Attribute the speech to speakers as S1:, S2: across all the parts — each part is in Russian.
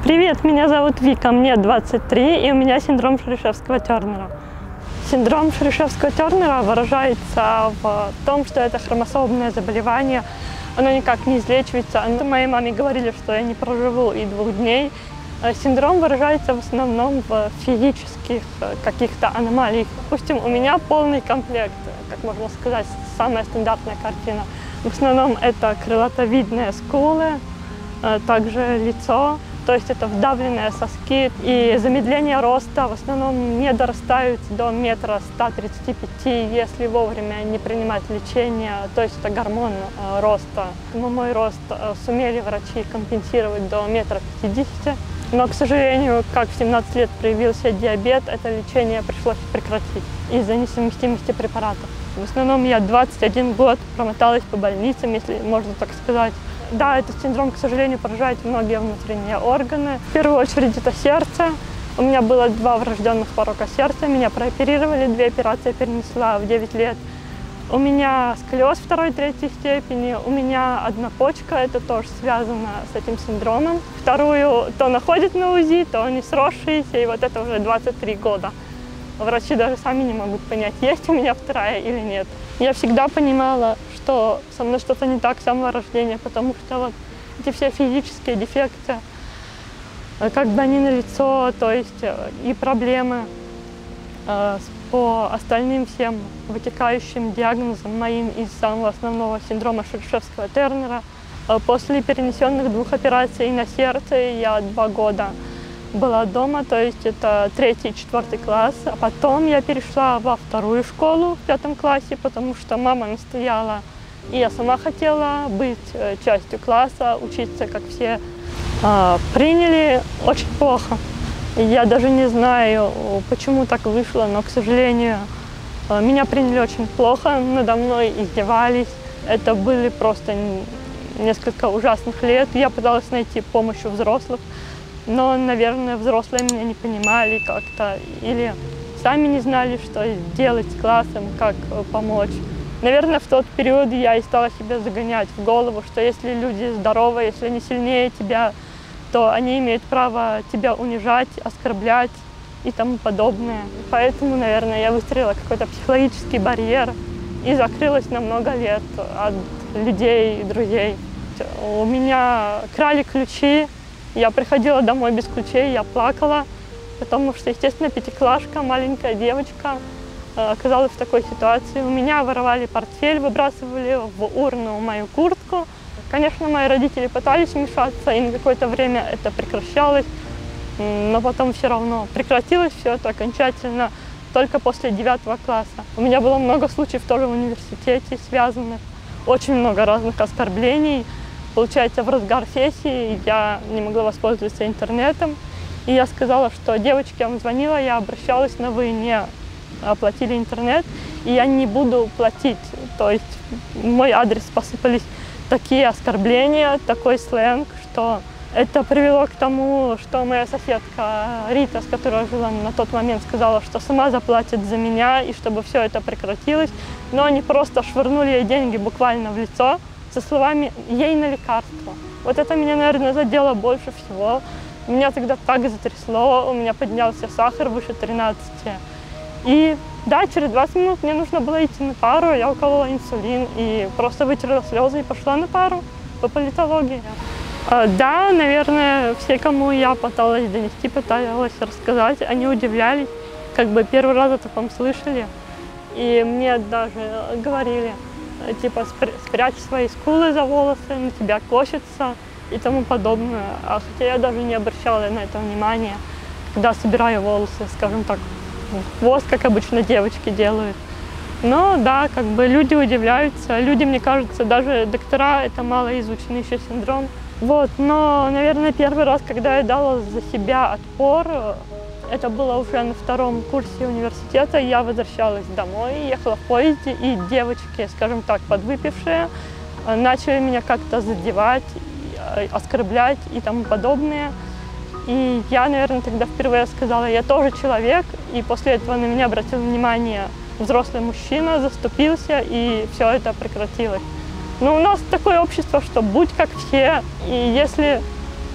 S1: Привет, меня зовут Вика, мне 23, и у меня синдром Шерешевского-Тернера. Синдром Шерешевского-Тернера выражается в том, что это хромосомное заболевание, оно никак не излечивается. Моей маме говорили, что я не проживу и 2 дней. Синдром выражается в основном в физических каких-то аномалиях. Допустим, у меня полный комплект, как можно сказать, самая стандартная картина. В основном это крылатовидные скулы, также лицо, то есть это вдавленные соски и замедление роста. В основном не дорастают до 1,135 м, если вовремя не принимать лечение, то есть это гормон роста. Мой рост сумели врачи компенсировать до 1,50 м, но, к сожалению, как в 17 лет проявился диабет, это лечение пришлось прекратить из-за несовместимости препаратов. В основном я 21 год промоталась по больницам, если можно так сказать. Да, этот синдром, к сожалению, поражает многие внутренние органы. В первую очередь это сердце. У меня было 2 врожденных порока сердца, меня прооперировали, 2 операции перенесла в 9 лет. У меня сколиоз 2-3 степени, у меня одна почка, это тоже связано с этим синдромом. Вторую то находят на УЗИ, то не сросшиеся, и вот это уже 23 года. Врачи даже сами не могут понять, есть у меня вторая или нет. Я всегда понимала, что со мной что-то не так с самого рождения, потому что вот эти все физические дефекты, как бы они налицо, то есть и проблемы по остальным всем вытекающим диагнозам моим из самого основного синдрома Шерешевского-Тернера. После перенесенных 2 операций на сердце я 2 года была дома, то есть это 3-й и 4-й класс. А потом я перешла во 2-ю школу в 5 классе, потому что мама настояла, и я сама хотела быть частью класса, учиться, как все. Приняли очень плохо. Я даже не знаю, почему так вышло, но, к сожалению, меня приняли очень плохо, надо мной издевались. Это были просто несколько ужасных лет. Я пыталась найти помощь у взрослых, но, наверное, взрослые меня не понимали как-то или сами не знали, что делать с классом, как помочь. Наверное, в тот период я и стала себе загонять в голову, что если люди здоровые, если они сильнее тебя, то они имеют право тебя унижать, оскорблять и тому подобное. Поэтому, наверное, я выстроила какой-то психологический барьер и закрылась на много лет от людей и друзей. У меня крали ключи, я приходила домой без ключей, я плакала, потому что, естественно, 5-клашка, маленькая девочка, оказалась в такой ситуации. У меня воровали портфель, выбрасывали в урну мою куртку. Конечно, мои родители пытались вмешаться, и на какое-то время это прекращалось, но потом все равно прекратилось все это окончательно только после 9 класса. У меня было много случаев тоже в университете связанных, очень много разных оскорблений. Получается, в разгар сессии я не могла воспользоваться интернетом, и я сказала, что девочке я вам звонила, я обращалась, но вы не оплатили интернет, и я не буду платить. То есть в мой адрес посыпались такие оскорбления, такой сленг, что это привело к тому, что моя соседка Рита, с которой я жила на тот момент, сказала, что сама заплатит за меня, и чтобы все это прекратилось. Но они просто швырнули ей деньги буквально в лицо со словами «ей на лекарство». Вот это меня, наверное, задело больше всего. Меня тогда так затрясло, у меня поднялся сахар выше 13. И да, через 20 минут мне нужно было идти на пару, я уколола инсулин и просто вытерла слезы и пошла на пару по политологии. Да, наверное, все, кому я пыталась донести, пыталась рассказать, они удивлялись, как бы первый раз о таком слышали. И мне даже говорили, типа, спрячь свои скулы за волосы, на тебя косится и тому подобное. А хотя я даже не обращала на это внимания, когда собираю волосы, скажем так, в хвост, как обычно девочки делают. Но да, как бы люди удивляются. Люди, мне кажется, даже доктора, это малоизученный еще синдром. Вот, но, наверное, первый раз, когда я дала за себя отпор, это было уже на 2-м курсе университета. Я возвращалась домой, ехала в поезде, и девочки, скажем так, подвыпившие, начали меня как-то задевать, оскорблять и тому подобное. И я, наверное, тогда впервые сказала, я тоже человек, и после этого на меня обратил внимание взрослый мужчина, заступился, и все это прекратилось. Но у нас такое общество, что будь как все, и если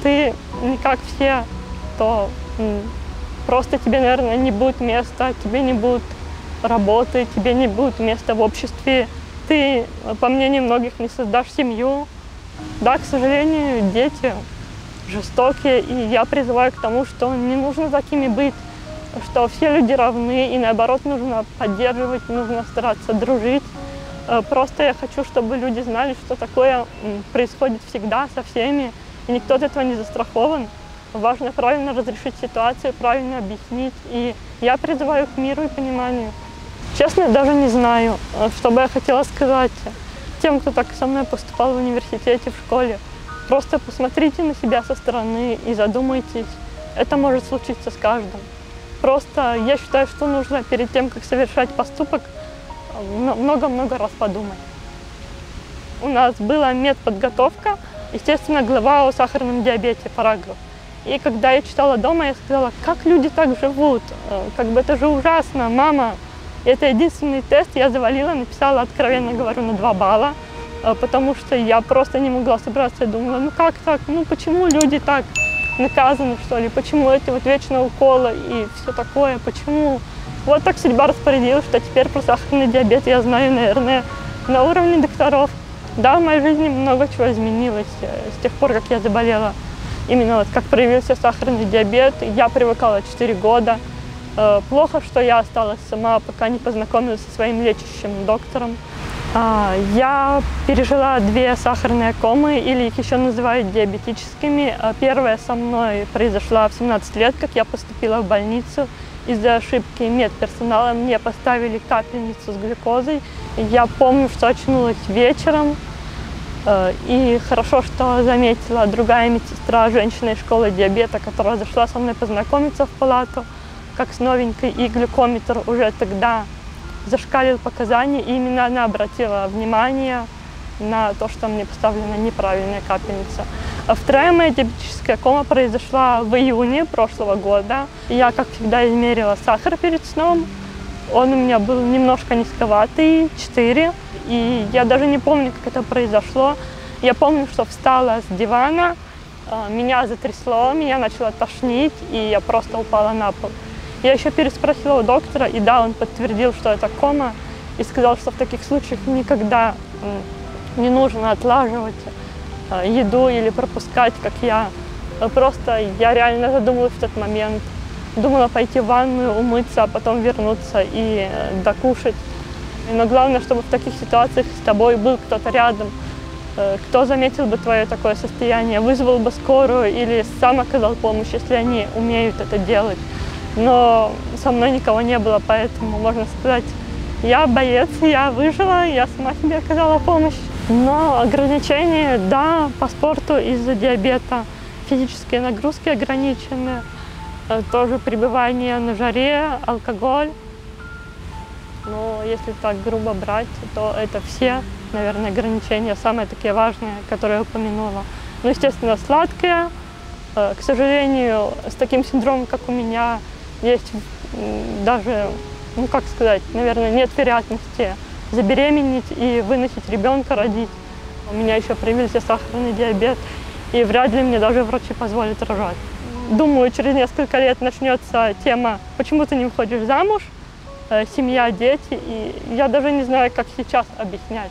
S1: ты не как все, то просто тебе, наверное, не будет места, тебе не будет работы, тебе не будет места в обществе. Ты, по мнению многих, не создашь семью. Да, к сожалению, дети жестокие, и я призываю к тому, что не нужно такими быть, что все люди равны, и наоборот нужно поддерживать, нужно стараться дружить. Просто я хочу, чтобы люди знали, что такое происходит всегда со всеми, и никто от этого не застрахован. Важно правильно разрешить ситуацию, правильно объяснить, и я призываю к миру и пониманию. Честно, даже не знаю, что бы я хотела сказать тем, кто так со мной поступал в университете, в школе. Просто посмотрите на себя со стороны и задумайтесь. Это может случиться с каждым. Просто я считаю, что нужно перед тем, как совершать поступок, много-много раз подумать. У нас была медподготовка, естественно, глава о сахарном диабете, параграф. И когда я читала дома, я сказала, как люди так живут? Как бы это же ужасно, мама. Это единственный тест, я завалила, написала, откровенно говорю, на 2 балла, потому что я просто не могла собраться. Я думала, ну как так, ну почему люди так наказаны, что ли, почему эти вот вечно уколы и все такое, почему? Вот так судьба распорядилась, что теперь про сахарный диабет я знаю, наверное, на уровне докторов. Да, в моей жизни много чего изменилось с тех пор, как я заболела. Именно вот как проявился сахарный диабет, я привыкала 4 года. Плохо, что я осталась сама, пока не познакомилась со своим лечащим доктором. Я пережила 2 сахарные комы, или их еще называют диабетическими. Первая со мной произошла в 17 лет, как я поступила в больницу. Из-за ошибки медперсонала мне поставили капельницу с глюкозой. Я помню, что очнулась вечером. И хорошо, что заметила другая медсестра, женщина из школы диабета, которая зашла со мной познакомиться в палату, как с новенькой, и глюкометр уже тогда зашкалил показания, и именно она обратила внимание на то, что мне поставлена неправильная капельница. Вторая моя диабетическая кома произошла в июне прошлого года. Я, как всегда, измерила сахар перед сном. Он у меня был немножко низковатый, 4. И я даже не помню, как это произошло. Я помню, что встала с дивана, меня затрясло, меня начало тошнить, и я просто упала на пол. Я еще переспросила у доктора, и да, он подтвердил, что это кома, и сказал, что в таких случаях никогда не нужно отлаживать еду или пропускать, как я. Просто я реально задумалась в тот момент. Думала пойти в ванную, умыться, а потом вернуться и докушать. Но главное, чтобы в таких ситуациях с тобой был кто-то рядом, кто заметил бы твое такое состояние, вызвал бы скорую или сам оказал помощь, если они умеют это делать. Но со мной никого не было, поэтому, можно сказать, я боец, я выжила, я сама себе оказала помощь. Но ограничения, да, по спорту из-за диабета, физические нагрузки ограничены, тоже пребывание на жаре, алкоголь. Но если так грубо брать, то это все, наверное, ограничения, самые такие важные, которые я упомянула. Ну, естественно, сладкое. К сожалению, с таким синдромом, как у меня, есть даже, ну как сказать, наверное, нет вероятности забеременеть и выносить ребенка, родить. У меня еще проявился сахарный диабет, и вряд ли мне даже врачи позволят рожать. Думаю, через несколько лет начнется тема «Почему ты не выходишь замуж?», семья, дети, и я даже не знаю, как сейчас объяснять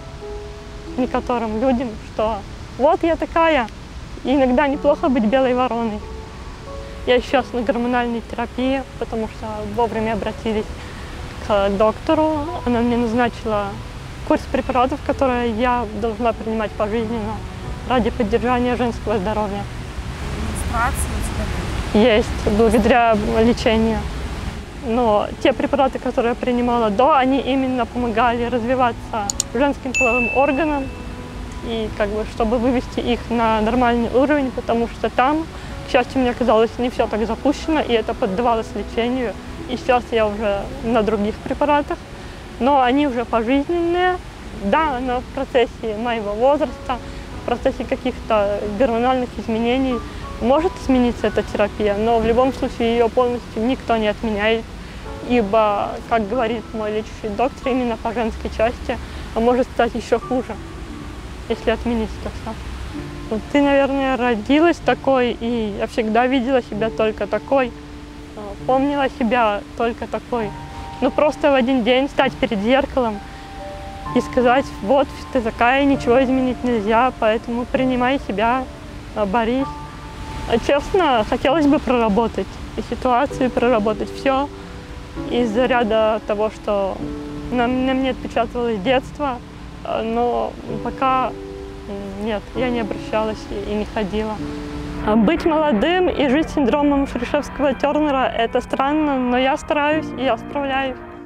S1: некоторым людям, что вот я такая, и иногда неплохо быть белой вороной. Я сейчас на гормональной терапии, потому что вовремя обратились к доктору. Она мне назначила курс препаратов, которые я должна принимать пожизненно ради поддержания женского здоровья.
S2: Менструация у тебя есть?
S1: Есть, благодаря лечению. Но те препараты, которые я принимала до, они именно помогали развиваться женским половым органам, и как бы, чтобы вывести их на нормальный уровень, потому что там, к счастью, мне казалось, не все так запущено, и это поддавалось лечению. И сейчас я уже на других препаратах, но они уже пожизненные. Да, но в процессе моего возраста, в процессе каких-то гормональных изменений может измениться эта терапия, но в любом случае ее полностью никто не отменяет, ибо, как говорит мой лечащий доктор, именно по женской части может стать еще хуже, если отменить это все. Ты, наверное, родилась такой, и я всегда видела себя только такой, помнила себя только такой. Ну, просто в один день стать перед зеркалом и сказать: вот ты такая, ничего изменить нельзя, поэтому принимай себя, борись. Честно, хотелось бы проработать и ситуацию, проработать все из-за ряда того, что на мне отпечаталось детство, но пока нет, я не обращалась и не ходила. Быть молодым и жить с синдромом Шерешевского-Тернера – это странно, но я стараюсь, и я справляюсь.